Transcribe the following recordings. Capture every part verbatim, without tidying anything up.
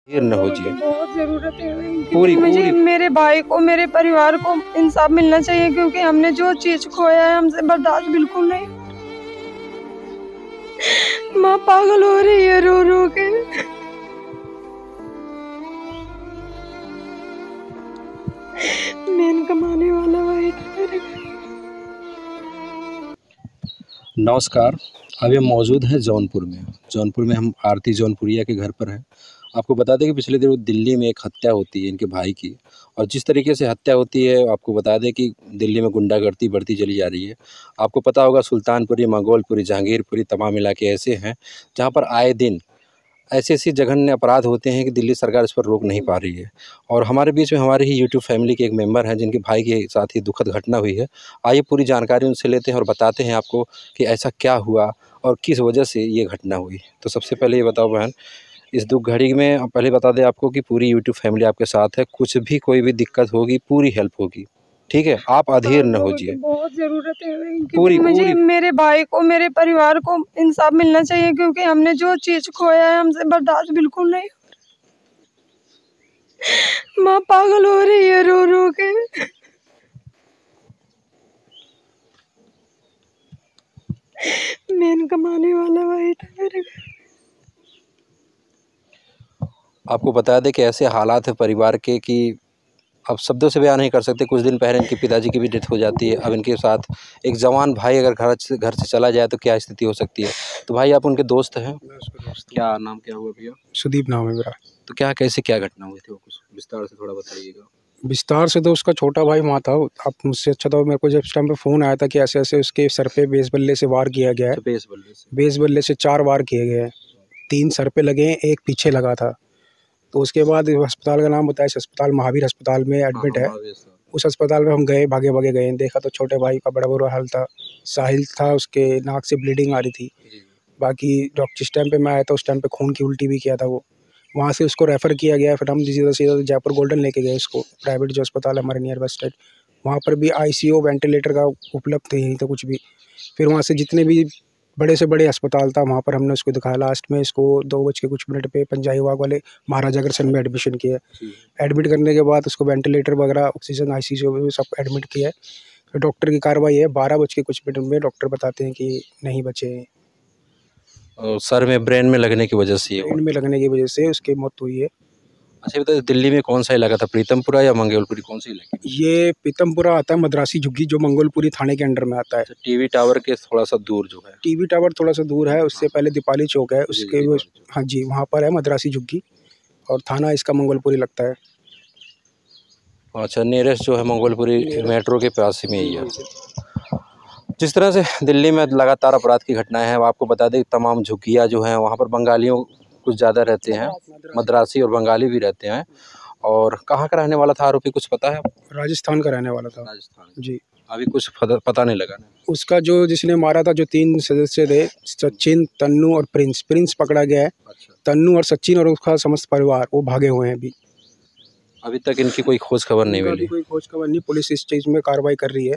देर न हो जी। बहुत जरूरत है इनकी। पूरी मुझे पूरी मेरे भाई को, मेरे परिवार को इंसाफ मिलना चाहिए, क्योंकि हमने जो चीज खोया है हमसे बर्दाश्त बिल्कुल नहीं। माँ पागल हो रही है रो रो के। मेन कमाने वाला वही था मेरे घर। नमस्कार, अभी हम मौजूद हैं जौनपुर में। जौनपुर में हम आरती जौनपुरिया के घर पर हैं। आपको बता दें कि पिछले दिनों दिल्ली में एक हत्या होती है इनके भाई की, और जिस तरीके से हत्या होती है आपको बता दें कि दिल्ली में गुंडागर्दी बढ़ती चली जा रही है। आपको पता होगा सुल्तानपुरी, मंगोलपुरी, जहांगीरपुरी तमाम इलाके ऐसे हैं जहाँ पर आए दिन ऐसे ऐसी जघन्य अपराध होते हैं कि दिल्ली सरकार इस पर रोक नहीं पा रही है। और हमारे बीच में हमारे ही यूट्यूब फैमिली के एक मेंबर हैं जिनके भाई के साथ ही दुखद घटना हुई है। आइए पूरी जानकारी उनसे लेते हैं और बताते हैं आपको कि ऐसा क्या हुआ और किस वजह से ये घटना हुई। तो सबसे पहले ये बताओ बहन, इस दुख घड़ी में पहले बता दें आपको कि पूरी यूट्यूब फैमिली आपके साथ है। कुछ भी कोई भी दिक्कत होगी पूरी हेल्प होगी, ठीक है? आप अधीर न होजिए। बहुत जरूरत है इनकी। पूरी मुझे पूरी मेरे भाई को, मेरे परिवार को इंसाफ मिलना चाहिए, क्योंकि हमने जो चीज खोया है हमसे बर्दाश्त बिल्कुल नहीं। माँ पागल हो रही है रो रो के। मेन कमाने वाला वही था मेरे घर। आपको बता दें कि ऐसे हालात है परिवार के कि अब शब्दों से बयान नहीं कर सकते। कुछ दिन पहले इनके पिताजी की भी डेथ हो जाती है। अब इनके साथ एक जवान भाई अगर घर से घर से चला जाए तो क्या स्थिति हो सकती है। तो भाई आप उनके दोस्त हैं? मैं उसका दोस्त हूँ। क्या नाम क्या हुआ भैया? सुदीप नाम है मेरा। तो क्या कैसे क्या घटना हुई थी, वो कुछ विस्तार से थोड़ा बताइएगा। विस्तार से तो उसका छोटा भाई वहाँ था। आप मुझसे अच्छा तो मेरे को जब उस टाइम पे फ़ोन आया था कि ऐसे ऐसे उसके सर पे बेस बल्ले से वार किया गया है। अच्छा, बेस बल्ले से बेस बल्ले से चार वार किए गए हैं। तीन सर पे लगे हैं, एक पीछे लगा था। तो उसके बाद अस्पताल का नाम बताया, इस अस्पताल महावीर अस्पताल में एडमिट है। उस अस्पताल में हम गए, भागे भागे गए, देखा तो छोटे भाई का बड़ा बुरा हाल था। साहिल था, उसके नाक से ब्लीडिंग आ रही थी। बाकी डॉक्टर जिस टाइम पे मैं आया था उस टाइम पे खून की उल्टी भी किया था वो। वहाँ से उसको रेफ़र किया गया। फिर हम सीधा सीधा जयपुर गोल्डन लेके गए उसको, प्राइवेट जो अस्पताल है हमारे नियर बस स्टैंड। वहाँ पर भी आईसीयू वेंटिलेटर का उपलब्ध नहीं था कुछ भी। फिर वहाँ से जितने भी बड़े से बड़े अस्पताल था वहाँ पर हमने उसको दिखाया। लास्ट में इसको दो बज के कुछ मिनट पे पंजाबी बाग वाले महाराजा अग्रसेन में एडमिशन किया। एडमिट करने के बाद उसको वेंटिलेटर वगैरह, ऑक्सीजन, आईसीयू में सब एडमिट किया। फिर डॉक्टर की कार्रवाई है, बारह बज के कुछ मिनट में डॉक्टर बताते हैं कि नहीं बचे हैं। और सर में ब्रेन में लगने की वजह से ये हुआ। ब्रेन में लगने की वजह से उसकी मौत हुई है। अच्छा बताइए, दिल्ली में कौन सा इलाका था, प्रीतमपुरा या मंगोलपुरी, कौन सा इलाका? ये पीतमपुरा आता है, मद्रासी झुग्गी जो मंगोलपुरी थाने के अंडर में आता है। टीवी टावर के थोड़ा सा दूर जो है। टीवी टावर थोड़ा सा दूर है, उससे पहले दीपाली चौक है, उसके वो, हाँ जी, वहाँ पर है मद्रासी झुग्गी, और थाना इसका मंगोलपुरी लगता है। अच्छा, नियरेस्ट जो है मंगोलपुरी मेट्रो के पास ही में ही है। जिस तरह से दिल्ली में लगातार अपराध की घटनाएं हैं, आपको बता दें तमाम झुग्गियाँ जो हैं वहाँ पर बंगालियों कुछ ज़्यादा रहते हैं, मद्रासी और बंगाली भी रहते हैं। और कहाँ का रहने वाला था आरोपी, कुछ पता है? राजस्थान का रहने वाला था। राजस्थान जी। अभी कुछ पता नहीं लगा। उसका जो जिसने मारा था, जो तीन सदस्य थे, सचिन, तन्नू और प्रिंस प्रिंस पकड़ा गया है। अच्छा। तन्नू और सचिन और उसका समस्त परिवार वो भागे हुए हैं। अभी अभी तक इनकी कोई खोज खबर नहीं मिली। कोई खोज खबर नहीं। पुलिस इस चीज़ में कार्रवाई कर रही है।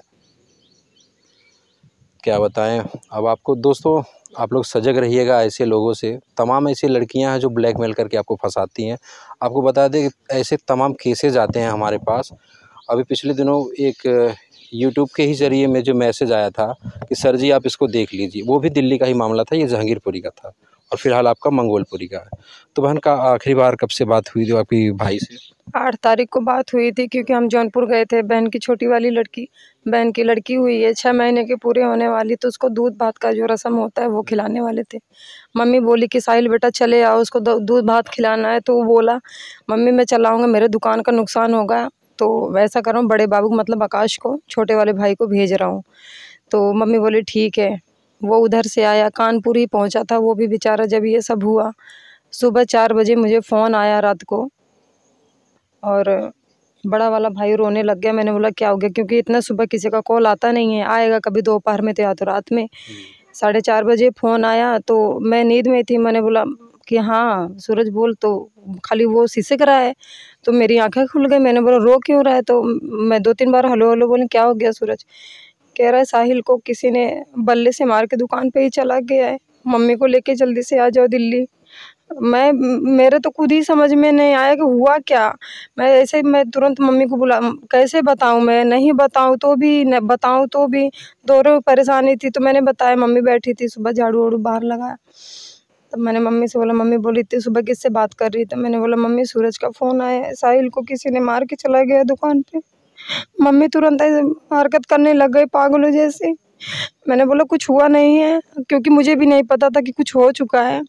क्या बताएं अब आपको। दोस्तों आप लोग सजग रहिएगा ऐसे लोगों से। तमाम ऐसी लड़कियां हैं जो ब्लैकमेल करके आपको फंसाती हैं। आपको बता दें कि ऐसे तमाम केसेस आते हैं हमारे पास। अभी पिछले दिनों एक यूट्यूब के ही ज़रिए में जो मैसेज आया था कि सर जी आप इसको देख लीजिए, वो भी दिल्ली का ही मामला था। ये जहांगीरपुरी का था और फिलहाल आपका मंगोलपुरी का है। तो बहन का आखिरी बार कब से बात हुई थी आपकी भाई से? आठ तारीख को बात हुई थी, क्योंकि हम जौनपुर गए थे। बहन की छोटी वाली लड़की, बहन की लड़की हुई है, छः महीने के पूरे होने वाली, तो उसको दूध भात का जो रस्म होता है वो खिलाने वाले थे। मम्मी बोली कि साहिल बेटा चले आओ, उसको दूध भात खिलाना है। तो वो बोला मम्मी मैं चलाऊँगा, मेरे दुकान का नुकसान होगा, तो वैसा कर रहा हूँ, बड़े बाबू मतलब आकाश को, छोटे वाले भाई को भेज रहा हूँ। तो मम्मी बोली ठीक है। वो उधर से आया, कानपुर ही पहुँचा था वो भी बेचारा। जब ये सब हुआ सुबह चार बजे मुझे फ़ोन आया रात को, और बड़ा वाला भाई रोने लग गया। मैंने बोला क्या हो गया, क्योंकि इतना सुबह किसी का कॉल आता नहीं है, आएगा कभी दोपहर में तो या तो रात में। साढ़े चार बजे फ़ोन आया तो मैं नींद में थी। मैंने बोला कि हाँ सूरज बोल, तो खाली वो सिसक रहा है। तो मेरी आंखें खुल गई। मैंने बोला रो क्यों रहा है? तो मैं दो तीन बार हेलो हेलो बोली, क्या हो गया सूरज? कह रहा है साहिल को किसी ने बल्ले से मार के दुकान पे ही चला गया है, मम्मी को लेके जल्दी से आ जाओ दिल्ली। मैं मेरे तो खुद ही समझ में नहीं आया कि हुआ क्या। मैं ऐसे मैं तुरंत मम्मी को बुला कैसे बताऊँ, मैं नहीं बताऊँ तो भी न बताऊँ तो भी दोनों परेशानी थी। तो मैंने बताया, मम्मी बैठी थी, सुबह झाड़ू वाड़ू बाहर लगाया। तब मैंने मम्मी से बोला, मम्मी बोली इतनी सुबह किससे बात कर रही? तो मैंने बोला, मम्मी सूरज का फ़ोन आया है, साहिल को किसी ने मार के चला गया दुकान पे। मम्मी तुरंत ऐसे हरकत करने लग गई पागलों जैसे। मैंने बोला कुछ हुआ नहीं है, क्योंकि मुझे भी नहीं पता था कि कुछ हो चुका है।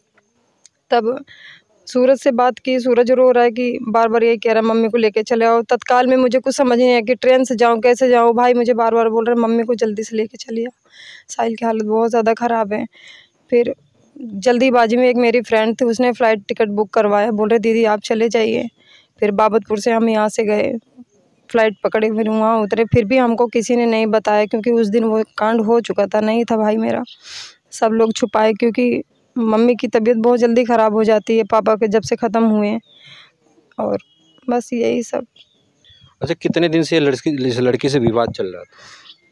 तब सूरज से बात की, सूरज रो रहा है कि बार-बार यही कह रहा है मम्मी को लेके चले आओ। तत्काल में मुझे कुछ समझ नहीं आया कि ट्रेन से जाऊँ, कैसे जाऊँ? भाई मुझे बार-बार बोल रहे हैं मम्मी को जल्दी से लेके चलिए, साहिल की हालत बहुत ज़्यादा ख़राब है। फिर जल्दीबाजी में एक मेरी फ्रेंड थी, उसने फ़्लाइट टिकट बुक करवाया, बोल रहे दीदी आप चले जाइए। फिर बाबतपुर से हम यहाँ से गए, फ़्लाइट पकड़े, फिर वहाँ उतरे। फिर भी हमको किसी ने नहीं बताया, क्योंकि उस दिन वो कांड हो चुका था, नहीं था भाई मेरा। सब लोग छुपाए, क्योंकि मम्मी की तबीयत बहुत जल्दी ख़राब हो जाती है पापा के जब से ख़त्म हुए हैं, और बस यही सब। अच्छा, कितने दिन से ये लड़की इस लड़की से विवाद चल रहा था?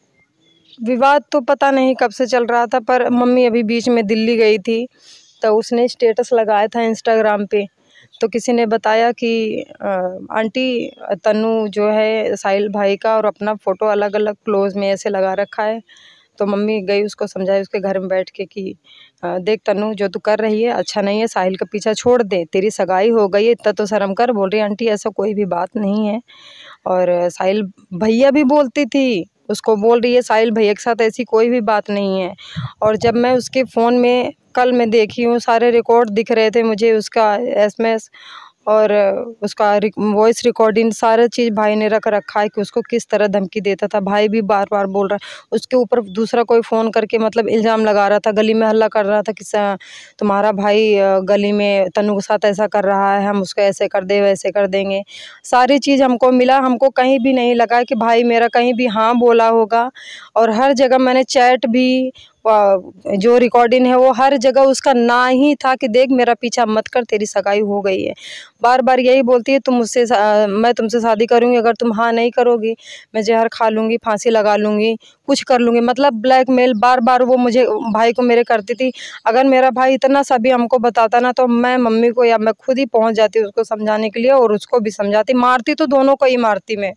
विवाद तो पता नहीं कब से चल रहा था, पर मम्मी अभी बीच में दिल्ली गई थी, तो उसने स्टेटस लगाया था इंस्टाग्राम पे। तो किसी ने बताया कि अ, आंटी तन्नू जो है साहिल भाई का और अपना फ़ोटो अलग-अलग क्लोज़ में ऐसे लगा रखा है। तो मम्मी गई, उसको समझाई उसके घर में बैठ के कि अ, देख तन्नू जो तू कर रही है अच्छा नहीं है, साहिल का पीछा छोड़ दे, तेरी सगाई हो गई है, इतना तो शर्म कर। बोल रही आंटी ऐसा कोई भी बात नहीं है। और साहिल भैया भी बोलती थी, उसको बोल रही है साहिल भैया के साथ ऐसी कोई भी बात नहीं है। और जब मैं उसके फ़ोन में कल मैं देखी हूँ, सारे रिकॉर्ड दिख रहे थे मुझे, उसका एसएमएस और उसका रिक वॉइस रिकॉर्डिंग सारा चीज़ भाई ने रख रखा है कि उसको किस तरह धमकी देता था। भाई भी बार-बार बोल रहा है, उसके ऊपर दूसरा कोई फ़ोन करके मतलब इल्ज़ाम लगा रहा था, गली में हल्ला कर रहा था कि स तुम्हारा भाई अ, गली में तन्नू के साथ ऐसा कर रहा है, हम उसको ऐसे कर दे, वैसे कर देंगे। सारी चीज़ हमको मिला, हमको कहीं भी नहीं लगा कि भाई मेरा कहीं भी हाँ बोला होगा। और हर जगह मैंने चैट भी अ, जो रिकॉर्डिंग है वो हर जगह उसका ना ही था कि देख मेरा पीछा मत कर, तेरी सगाई हो गई है। बार-बार यही बोलती है तुम मुझसे सा मैं तुमसे शादी करूँगी, अगर तुम हाँ नहीं करोगी, मैं ज़हर खा लूँगी, फांसी लगा लूँगी, कुछ कर लूँगी। मतलब ब्लैकमेल बार-बार वो मुझे भाई को मेरे करती थी। अगर मेरा भाई इतना सा भी हमको बताता ना, तो मैं मम्मी को या मैं खुद ही पहुँच जाती उसको समझाने के लिए और उसको भी समझाती। मारती तो दोनों को ही मारती मैं।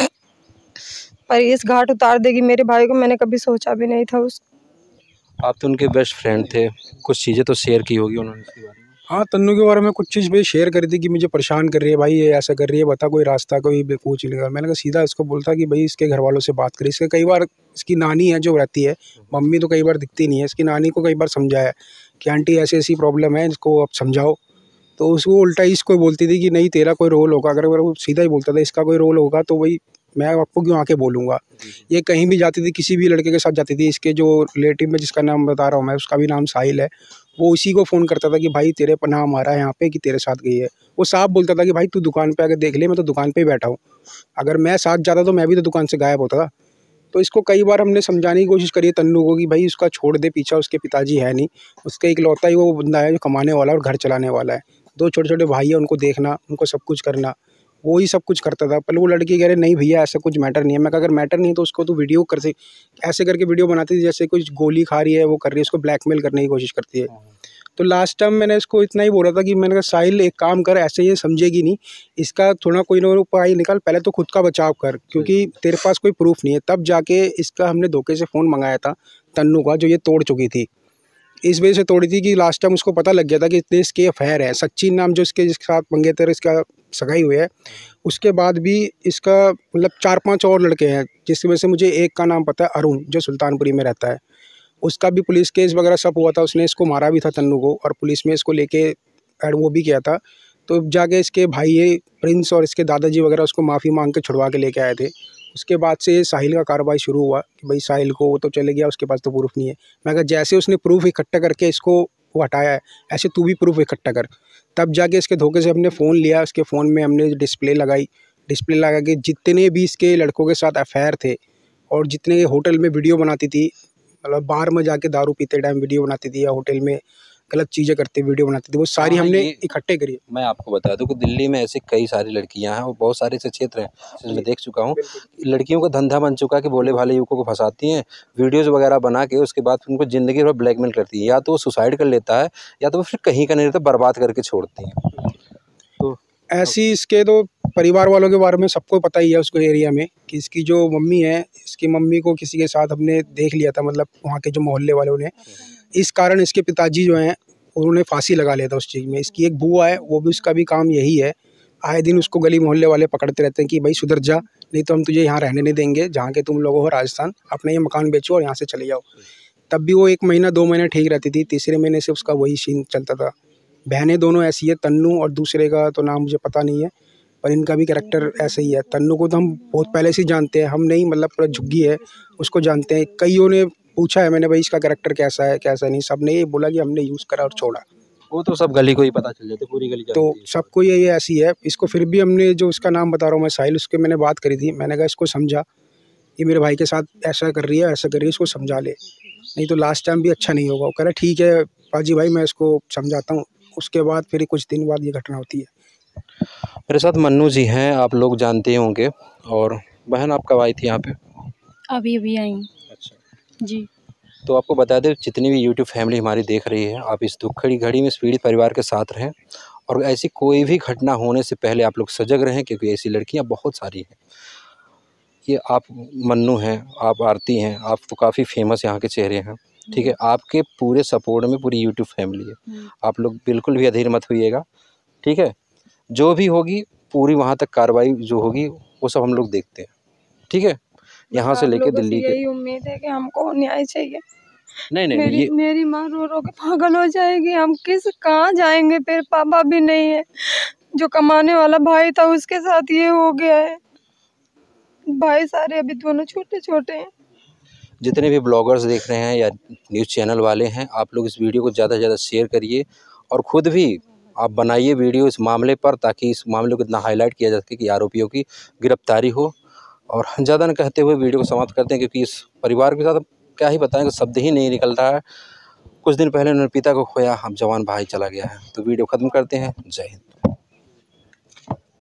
पर इस घाट उतार देगी मेरे भाई को, मैंने कभी सोचा भी नहीं था। उस आप तो उनके बेस्ट फ्रेंड थे, कुछ चीज़ें तो शेयर की होगी उन्होंने इसके बारे में? हाँ, तन्नू के बारे में कुछ चीज़ भाई शेयर करी थी कि मुझे परेशान कर रही है भाई, ये ऐसा कर रही है, बता कोई रास्ता, कोई बेकूच निकल। मैंने कहा सीधा इसको बोलता कि भाई इसके घर वालों से बात करी। इसके कई बार इसकी नानी है जो रहती है, मम्मी तो कई बार दिखती नहीं है, इसकी नानी को कई बार समझाया कि आंटी ऐसी ऐसी प्रॉब्लम है, इसको आप समझाओ। तो उसको उल्टा ही इसको बोलती थी कि नहीं तेरा कोई रोल होगा। अगर वो सीधा ही बोलता था इसका कोई रोल होगा तो भाई मैं आपको क्यों आके बोलूँगा। ये कहीं भी जाती थी, किसी भी लड़के के साथ जाती थी, इसके जो रिलेटिव में जिसका नाम बता रहा हूँ मैं, उसका भी नाम साहिल है, वो उसी को फ़ोन करता था कि भाई तेरे पर नाम आ रहा है यहाँ पे कि तेरे साथ गई है। वो साफ बोलता था कि भाई तू दुकान पे आके देख ले, मैं तो दुकान पे ही बैठा हूँ। अगर मैं साथ जाता तो मैं भी तो दुकान से गायब होता था। तो इसको कई बार हमने समझाने की कोशिश करी है तन्नू को कि भाई उसका छोड़ दे पीछा, उसके पिताजी है नहीं, उसका इकलौता ही वो बंदा है जो कमाने वाला है और घर चलाने वाला है। दो छोटे-छोटे भाई हैं, उनको देखना, उनको सब कुछ करना, वो ही सब कुछ करता था। पहले वो लड़की कह रहे नहीं भैया ऐसा कुछ मैटर नहीं है। मैं कहा अगर मैटर नहीं है तो उसको तू वीडियो कर से ऐसे करके वीडियो बनाती थी जैसे कुछ गोली खा रही है, वो कर रही है, उसको ब्लैकमेल करने की कोशिश करती है। तो लास्ट टाइम मैंने इसको इतना ही बोला था कि मैंने कहा साहिल एक काम कर, ऐसे ये समझेगी नहीं, इसका थोड़ा कोई ना कोई उपाय निकाल, पहले तो खुद का बचाव कर, क्योंकि तेरे पास कोई प्रूफ नहीं है। तब जाके इसका हमने धोखे से फ़ोन मंगाया था तन्नू का, जो ये तोड़ चुकी थी। इस वजह से तोड़ी थी कि लास्ट टाइम उसको पता लग गया था कि इतने इसके अफेयर है। सचिन नाम जो इसके जिसके साथ मंगेतर इसका सगाई हुई है, उसके बाद भी इसका मतलब चार पांच और लड़के हैं, जिसकी वजह से मुझे एक का नाम पता है अरुण, जो सुल्तानपुरी में रहता है। उसका भी पुलिस केस वगैरह सब हुआ था, उसने इसको मारा भी था तन्नू को, और पुलिस में इसको लेके एड वो भी किया था। तो जाके इसके भाई ये प्रिंस और इसके दादाजी वगैरह उसको माफ़ी मांग के छुड़वा के लेके आए थे। उसके बाद से साहिल का कार्रवाई शुरू हुआ कि भाई साहिल को, वो तो चले गया, उसके पास तो प्रूफ नहीं है। मैं कहा जैसे उसने प्रूफ इकट्ठा करके इसको वो हटाया है, ऐसे तू भी प्रूफ इकट्ठा कर। तब जाके इसके धोखे से हमने फ़ोन लिया, उसके फ़ोन में हमने डिस्प्ले लगाई, डिस्प्ले लगा के जितने भी इसके लड़कों के साथ अफेयर थे और जितने होटल में वीडियो बनाती थी, मतलब बार में जाके दारू पीते टाइम वीडियो बनाती थी या होटल में गलत चीज़ें करते वीडियो बनाते थे, वो सारी हाँ, हमने ये- इकट्ठे करी है। मैं आपको बता दूं कि दिल्ली में ऐसे कई सारी लड़कियां हैं और बहुत सारे ऐसे क्षेत्र हैं जिसमें मैं देख चुका हूं। लड़कियों का धंधा बन चुका है कि भोले भाले युवकों को फंसाती हैं, वीडियोस वगैरह बना के उसके बाद उनको ज़िंदगी भर ब्लैकमेल करती हैं। या तो वो सुसाइड कर लेता है या तो वो फिर कहीं का नहीं रहता, बर्बाद करके छोड़ती हैं। तो ऐसी इसके तो परिवार वालों के बारे में सबको पता ही है उसको एरिया में, कि इसकी जो मम्मी है, इसकी मम्मी को किसी के साथ हमने देख लिया था, मतलब वहाँ के जो मोहल्ले वालों ने, इस कारण इसके पिताजी जो हैं उन्होंने फांसी लगा लिया था उस चीज़ में। इसकी एक बुआ है, वो भी उसका भी काम यही है, आए दिन उसको गली मोहल्ले वाले पकड़ते रहते हैं कि भाई सुधर जा, नहीं तो हम तुझे यहाँ रहने नहीं देंगे जहाँ के तुम लोग हो राजस्थान, अपने ये मकान बेचो और यहाँ से चले जाओ। तब भी वो एक महीना दो महीने ठीक रहती थी, तीसरे महीने से उसका वही सीन चलता था। बहनें दोनों ऐसी है, तन्नू और दूसरे का तो नाम मुझे पता नहीं है, पर इनका भी कैरेक्टर ऐसे ही है। तन्नू को तो हम बहुत पहले से ही जानते हैं, हम नहीं, मतलब पूरा झुग्गी है उसको जानते हैं। कईयों ने पूछा है मैंने, भाई इसका कैरेक्टर कैसा है कैसा नहीं, सब ने ये बोला कि हमने यूज़ करा और छोड़ा। वो तो सब गली को ही पता चल जाता है, पूरी गली तो जानती है। सबको ये ये ऐसी है। इसको फिर भी हमने, जो उसका नाम बता रहा हूँ मैं, साहिल, उसके मैंने बात करी थी, मैंने कहा इसको समझा, ये मेरे भाई के साथ ऐसा कर रही है ऐसा कर रही है, इसको समझा ले, नहीं तो लास्ट टाइम भी अच्छा नहीं होगा। वो कह रहा ठीक है पाजी भाई, मैं इसको समझाता हूँ। उसके बाद फिर कुछ दिन बाद ये घटना होती है। मेरे साथ मन्नू जी हैं, आप लोग जानते ही होंगे। और बहन, आप कब आई थी यहाँ पे? अभी अभी आई हूँ। अच्छा। जी। तो आपको बता दें, जितनी भी यूट्यूब फैमिली हमारी देख रही है, आप इस दुखड़ी घड़ी में इस पीड़ित परिवार के साथ रहें और ऐसी कोई भी घटना होने से पहले आप लोग सजग रहें, क्योंकि ऐसी लड़कियां बहुत सारी हैं। ये आप मन्नू हैं, आप आरती हैं, आप तो काफ़ी फेमस यहाँ के चेहरे हैं, ठीक है। आपके पूरे सपोर्ट में पूरी यूट्यूब फैमिली है। आप लोग बिल्कुल भी अधीर मत होइएगा, ठीक है। जो भी होगी पूरी वहाँ तक कार्रवाई जो होगी वो सब हम लोग देखते हैं, ठीक है। यहाँ से आप लेके लोगों से दिल्ली के यही उम्मीद है कि हमको न्याय चाहिए। नहीं नहीं नहीं, मेरी ये मेरी माँ रो रो के पागल हो जाएगी। हम किस कहाँ जाएंगे, फिर पापा भी नहीं है, जो कमाने वाला भाई था उसके साथ ये हो गया है। भाई सारे अभी दोनों छोटे छोटे हैं। जितने भी ब्लॉगर्स देख रहे हैं या न्यूज़ चैनल वाले हैं, आप लोग इस वीडियो को ज़्यादा से ज़्यादा शेयर करिए और ख़ुद भी आप बनाइए वीडियो इस मामले पर, ताकि इस मामले को इतना हाईलाइट किया जा सके कि आरोपियों की गिरफ्तारी हो। और ज़्यादा न कहते हुए वीडियो को समाप्त करते हैं, क्योंकि इस परिवार के साथ क्या ही बताएं, शब्द ही नहीं निकल रहा है। कुछ दिन पहले उन्होंने पिता को खोया, अब जवान भाई चला गया है। तो वीडियो ख़त्म करते हैं। जय हिंद।